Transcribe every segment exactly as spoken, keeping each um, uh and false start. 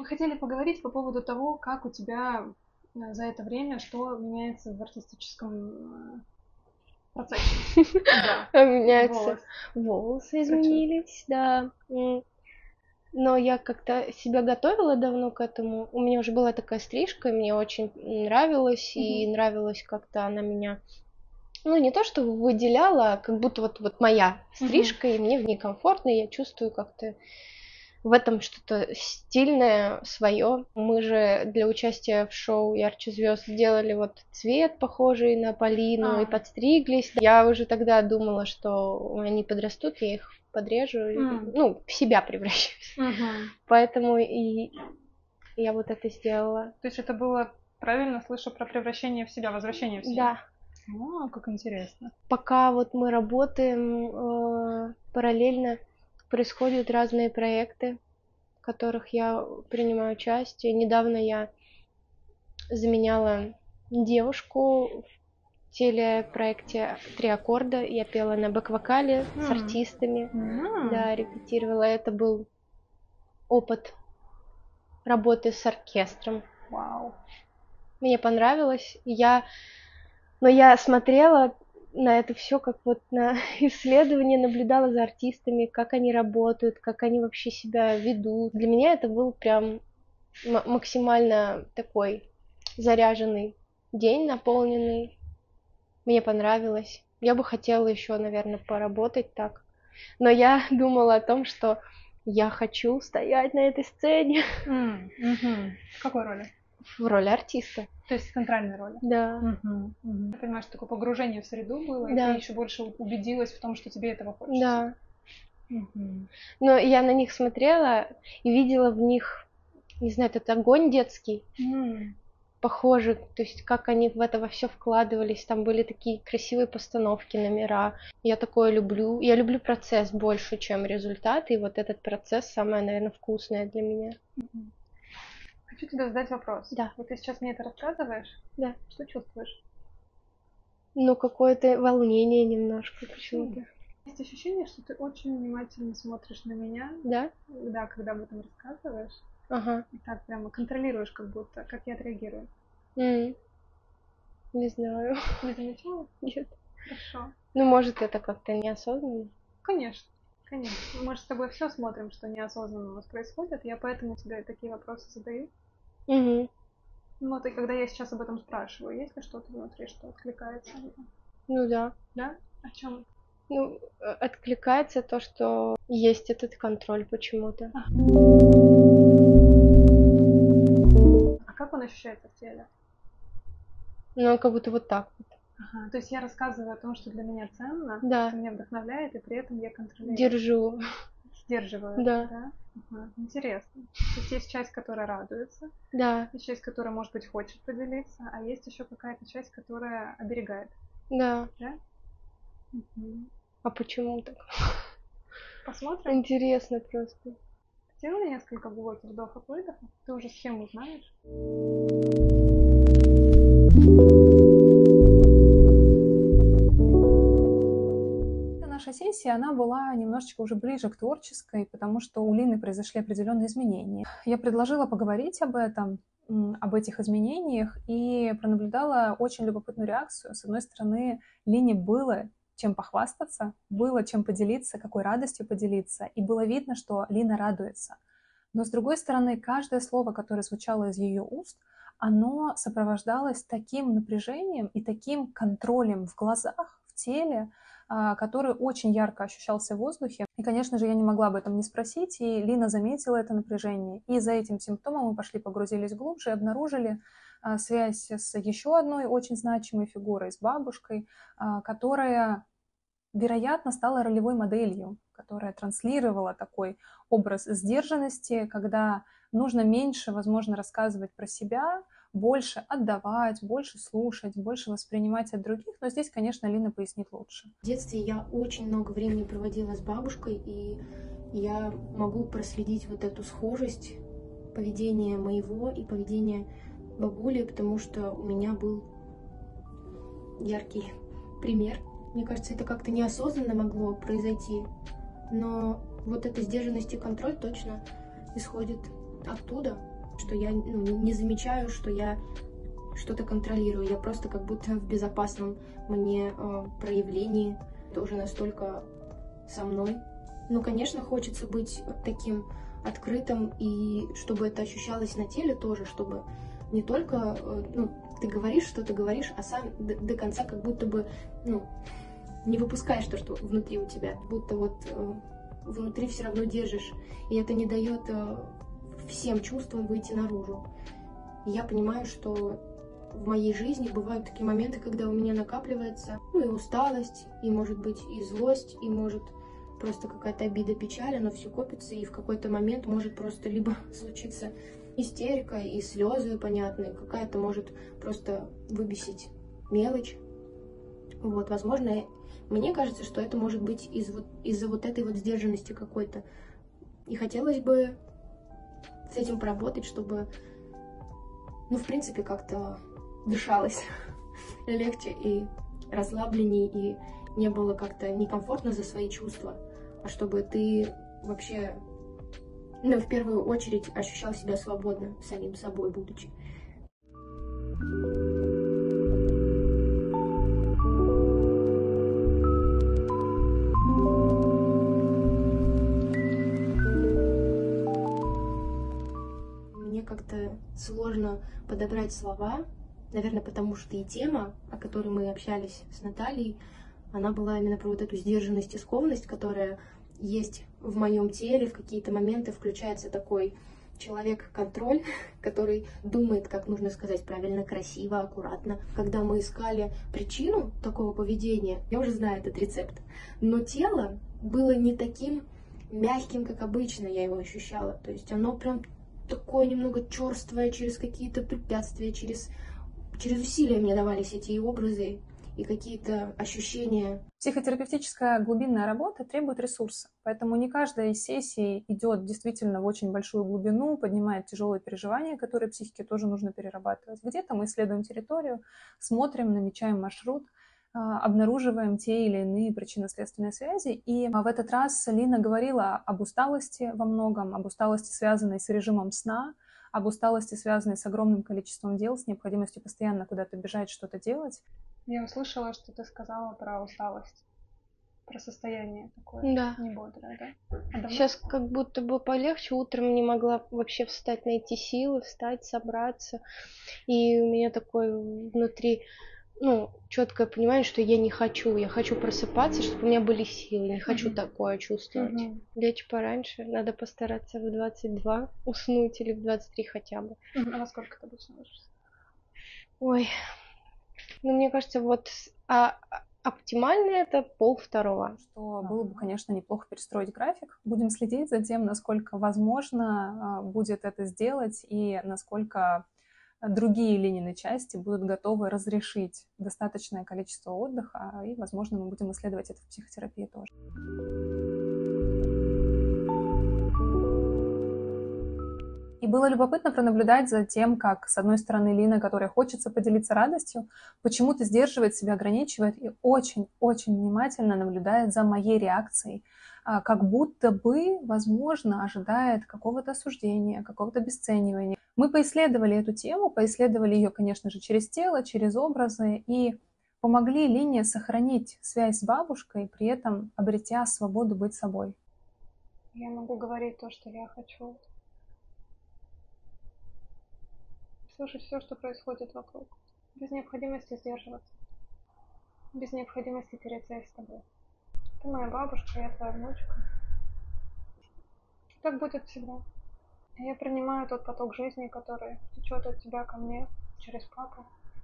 хотели поговорить по поводу того, как у тебя э, за это время, что меняется в артистическом э, процессе. Да, Меняются волос. волосы, Причём. изменились, да. М. Но я как-то себя готовила давно к этому. У меня уже была такая стрижка, и мне очень нравилось, и Мгм. нравилось как-то она меня, ну, не то что выделяла, а как будто вот, вот моя Мгм. стрижка, и мне в ней комфортно, и я чувствую как-то в этом что-то стильное, свое. Мы же для участия в шоу «Ярче звезд» сделали вот цвет, похожий на Полину, и А. подстриглись. Я уже тогда думала, что они подрастут, я их подрежу, и, М. ну, в себя превращусь. Мгм. Поэтому и я вот это сделала. То есть это было, правильно слышу, про превращение в себя, возвращение в себя? Да. О, как интересно. Пока вот мы работаем, э, параллельно происходят разные проекты, в которых я принимаю участие. Недавно я заменяла девушку в телепроекте «Три аккорда». Я пела на бэк-вокале с М. артистами. М. Да, репетировала. Это был опыт работы с оркестром. Вау. Мне понравилось. Я но я смотрела на это всё как вот на исследование, наблюдала за артистами, как они работают, как они вообще себя ведут. Для меня это был прям ма максимально такой заряженный день, наполненный. Мне понравилось. Я бы хотела ещё, наверно, поработать так. Но я думала о том, что я хочу стоять на этой сцене. М. Мгм. В какой роли? В роли артиста. То есть в центральной роли? Да. Мгм. Мгм. Я понимаю, что такое погружение в среду было, и ты Да. ещё больше у убедилась в том, что тебе этого хочется. Да. Мгм. Но я на них смотрела и видела в них, не знаю, этот огонь детский. М. Похожий, то есть как они в это во всё вкладывались. Там были такие красивые постановки, номера. Я такое люблю. Я люблю процесс больше, чем результат, и вот этот процесс самое, наверно, вкусное для меня. Мгм. Хочу тебе задать вопрос. Да. Вот ты сейчас мне это рассказываешь. Да. Что чувствуешь? Ну, какое-то волнение немножко М. почему-то. Есть ощущение, что ты очень внимательно смотришь на меня. Да? Да, когда об этом рассказываешь. Ага. И так прямо контролируешь как будто, как я отреагирую. М. Не знаю. Не замечала? Нет. Хорошо. Ну, может, это как-то неосознанно? Конечно, конечно. Мы ж с тобой всё смотрим, что неосознанно у нас происходит. Я поэтому тебе такие вопросы задаю. Мгм. Ну вот и когда я сейчас об этом спрашиваю, есть ли что-то внутри, что откликается? Ну да. Да? О чём? Ну, э, откликается то, что есть этот контроль почему-то. А. А как он ощущается в теле? Ну, он как будто вот так вот. Ага, то есть я рассказываю о том, что для меня ценно, Да. что меня вдохновляет, и при этом я контролирую. Держу. Сдерживаю это, Да. да? Ага, интересно. То есть есть часть, которая радуется, Да. есть часть, которая, может быть, хочет поделиться, а есть ещё какая-то часть, которая оберегает. Да. Да? Мгм. А почему так? Посмотрим? Интересно просто. Сделай несколько глубоких вдохов-выдохов. Ты уже схему знаешь. Наша сессия, она была немножечко уже ближе к творческой, потому что у Лины произошли определенные изменения. Я предложила поговорить об этом, м, об этих изменениях, и пронаблюдала очень любопытную реакцию. С одной стороны, Лине было чем похвастаться, было чем поделиться, какой радостью поделиться, и было видно, что Лина радуется. Но, с другой стороны, каждое слово, которое звучало из её уст, оно сопровождалось таким напряжением и таким контролем в глазах, в теле, а, который очень ярко ощущался в воздухе. И, конечно же, я не могла об этом не спросить, и Лина заметила это напряжение. И за этим симптомом мы пошли, погрузились глубже и обнаружили, а, связь с ещё одной очень значимой фигурой, с бабушкой, а, которая, вероятно, стала ролевой моделью, которая транслировала такой образ сдержанности, когда нужно меньше, возможно, рассказывать про себя, больше отдавать, больше слушать, больше воспринимать от других. Но здесь, конечно, Лина пояснит лучше. В детстве я очень много времени проводила с бабушкой, и я могу проследить вот эту схожесть поведения моего и поведения бабули, потому что у меня был яркий пример. Мне кажется, это как-то неосознанно могло произойти, но вот эта сдержанность и контроль точно исходит оттуда. что я ну, не замечаю, что я что-то контролирую. Я просто как будто в безопасном мне э, проявлении. Это уже настолько со мной. Ну, конечно, хочется быть таким открытым, и чтобы это ощущалось на теле тоже, чтобы не только, э, ну, ты говоришь, что ты говоришь, а сам до, до конца как будто бы, ну, не выпускаешь то, что внутри у тебя. Будто вот э, внутри все равно держишь. И это не дает э, всем чувствам выйти наружу. И я понимаю, что в моей жизни бывают такие моменты, когда у меня накапливается, ну, и усталость, и, может быть, и злость, и, может, просто какая-то обида, печаль, оно все копится, и в какой-то момент может просто либо случиться истерика, и слезы понятные, какая-то может просто выбесить мелочь. Вот, возможно, мне кажется, что это может быть из вот, из-за вот этой вот сдержанности какой-то. И хотелось бы с этим поработать, чтобы, ну, в принципе, как-то дышалось легче и расслабленней, и не было как-то некомфортно за свои чувства, а чтобы ты вообще, ну, в первую очередь ощущал себя свободно самим собой, будучи. Мне как-то сложно подобрать слова, наверное, потому что и тема, о которой мы общались с Натальей, она была именно про вот эту сдержанность и скованность, которая есть в моем теле. В какие-то моменты включается такой человек-контроль, который думает, как нужно сказать правильно, красиво, аккуратно. Когда мы искали причину такого поведения, я уже знаю этот рецепт, но тело было не таким мягким, как обычно я его ощущала. То есть оно прям такое немного черствое, через какие-то препятствия, через, через усилия мне давались эти образы и какие-то ощущения. Психотерапевтическая глубинная работа требует ресурса, поэтому не каждая из сессий идет действительно в очень большую глубину, поднимает тяжелые переживания, которые психике тоже нужно перерабатывать. Где-то мы исследуем территорию, смотрим, намечаем маршрут, обнаруживаем те или иные причинно-следственные связи. И в этот раз Лина говорила об усталости во многом, об усталости, связанной с режимом сна, об усталости, связанной с огромным количеством дел, с необходимостью постоянно куда-то бежать, что-то делать. Я услышала, что ты сказала про усталость, про состояние такое, да. небодрое, да? А Сейчас как будто бы полегче, утром не могла вообще встать, найти силы, встать, собраться, и у меня такой внутри, ну, четкое понимание, что я не хочу, я хочу просыпаться, чтобы у меня были силы, не хочу mm-hmm. такое чувствовать. Mm-hmm. Лечь пораньше, надо постараться в двадцать два уснуть или в двадцать три хотя бы. Mm-hmm. А во сколько ты обычно ложишься? Ой... Ну, мне кажется, вот а, оптимально это пол второго. Что было бы, конечно, неплохо перестроить график. Будем следить за тем, насколько возможно будет это сделать и насколько другие Линины части будут готовы разрешить достаточное количество отдыха, и, возможно, мы будем исследовать это в психотерапии тоже. И было любопытно пронаблюдать за тем, как, с одной стороны, Лина, которая хочется поделиться радостью, почему-то сдерживает себя, ограничивает и очень-очень внимательно наблюдает за моей реакцией, как будто бы, возможно, ожидает какого-то осуждения, какого-то обесценивания. Мы поисследовали эту тему, поисследовали ее, конечно же, через тело, через образы, и помогли Лине сохранить связь с бабушкой, при этом обретя свободу быть собой. Я могу говорить то, что я хочу. Слушать все, что происходит вокруг, без необходимости сдерживаться, без необходимости терять связь с тобой. Ты моя бабушка, я твоя внучка. Так будет всегда. Я принимаю тот поток жизни, который течет от тебя ко мне через папу.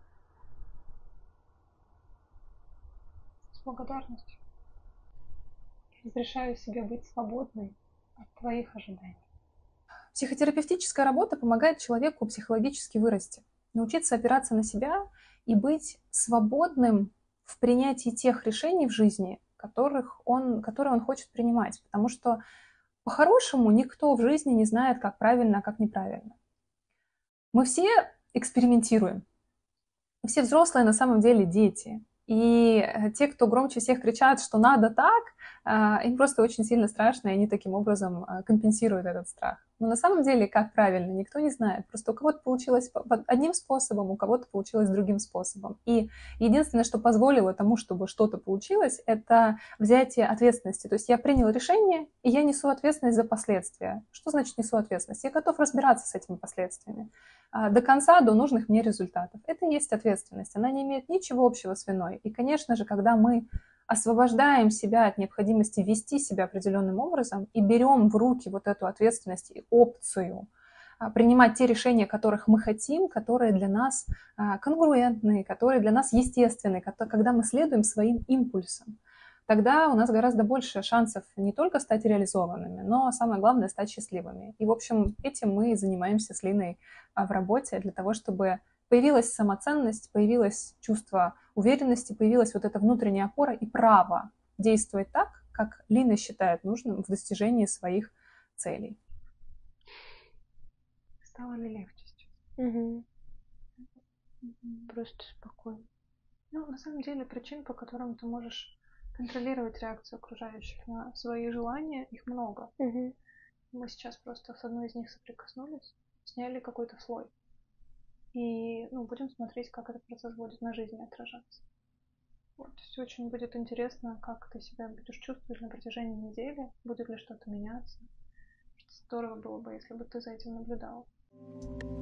С благодарностью. Разрешаю себе быть свободной от твоих ожиданий. Психотерапевтическая работа помогает человеку психологически вырасти, научиться опираться на себя и быть свободным в принятии тех решений в жизни, которых он, которые он хочет принимать. Потому что по-хорошему никто в жизни не знает, как правильно, а как неправильно. Мы все экспериментируем. Мы все взрослые на самом деле дети. И те, кто громче всех кричат, что надо так, Им просто очень сильно страшно, и они таким образом компенсируют этот страх. Но на самом деле, как правильно, никто не знает. Просто у кого-то получилось одним способом, у кого-то получилось другим способом. И единственное, что позволило тому, чтобы что-то получилось, это взятие ответственности. То есть я принял решение, и я несу ответственность за последствия. Что значит несу ответственность? Я готов разбираться с этими последствиями до конца, до нужных мне результатов. Это и есть ответственность. Она не имеет ничего общего с виной. И, конечно же, когда мы освобождаем себя от необходимости вести себя определенным образом и берем в руки вот эту ответственность и опцию принимать те решения, которых мы хотим, которые для нас конгруентны, которые для нас естественны, когда мы следуем своим импульсам, тогда у нас гораздо больше шансов не только стать реализованными, но самое главное — стать счастливыми. И, в общем, этим мы и занимаемся с Линой в работе для того, чтобы появилась самоценность, появилось чувство уверенности, появилась вот эта внутренняя опора и право действовать так, как Лина считает нужным в достижении своих целей. Стало ли легче сейчас? Угу. Просто спокойно. Ну, на самом деле, причин, по которым ты можешь контролировать реакцию окружающих на свои желания, их много. Угу. Мы сейчас просто с одной из них соприкоснулись, сняли какой-то слой. И, ну, будем смотреть, как этот процесс будет на жизни отражаться. Вот, то есть очень будет интересно, как ты себя будешь чувствовать на протяжении недели, будет ли что-то меняться. Здорово было бы, если бы ты за этим наблюдал.